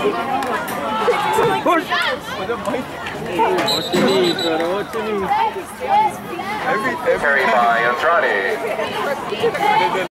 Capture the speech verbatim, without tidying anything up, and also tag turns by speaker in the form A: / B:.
A: Push! What you need, brother? What you need?
B: Every, every. Carried by Andrade.